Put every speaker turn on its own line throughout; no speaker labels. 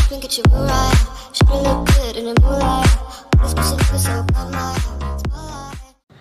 up and get your mood right. Should look good in the moonlight. This person is so bad, my spotlight.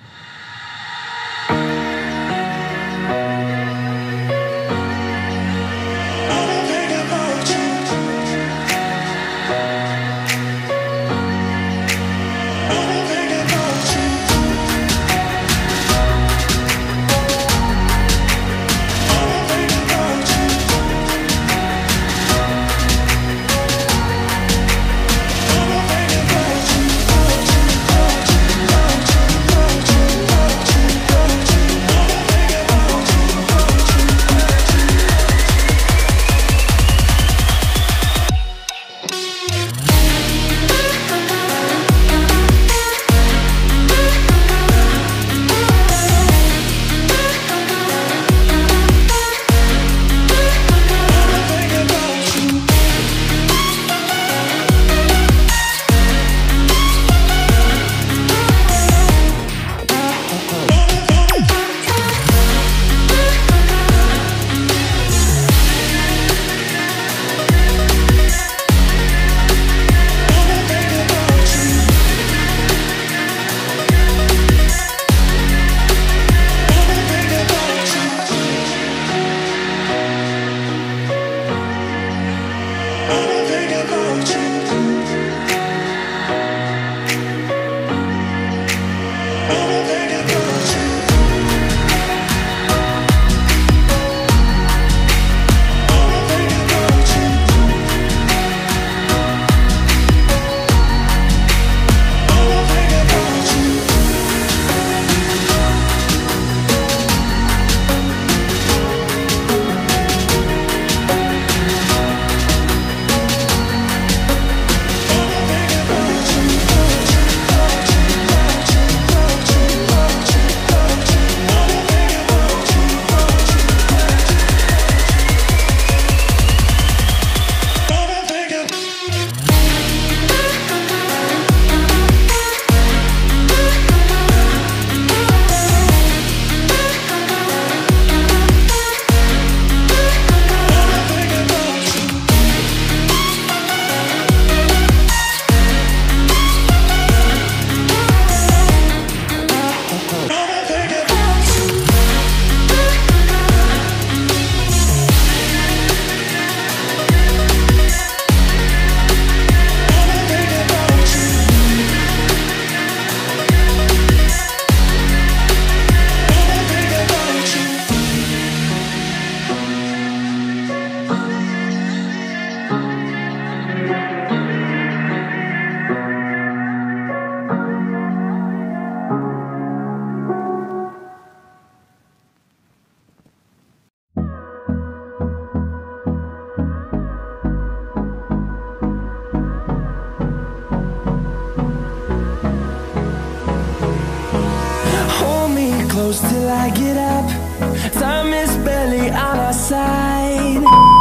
Close till I get up. Time is barely on our side.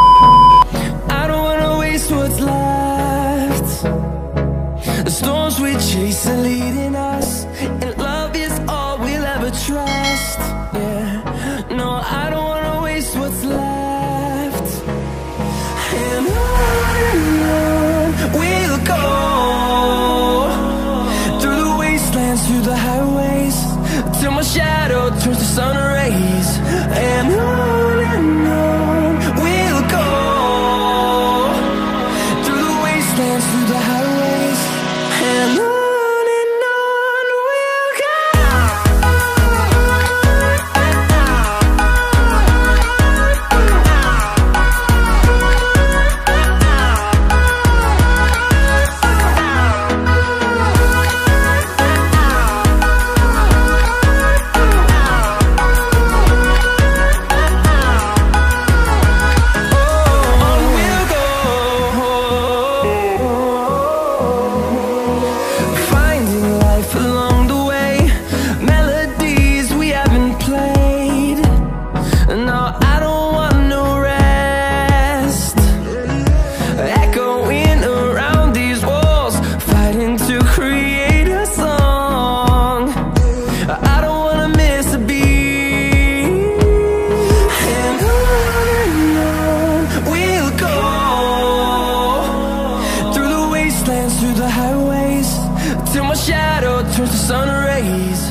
I don't wanna waste what's left. The storms we chase are leading us, and love is all we'll ever trust. Yeah, no, I don't wanna waste what's left. And on we'll go, through the wastelands, through the highways, till my shadow turns to sun rays. And on till my shadow turns to sun rays.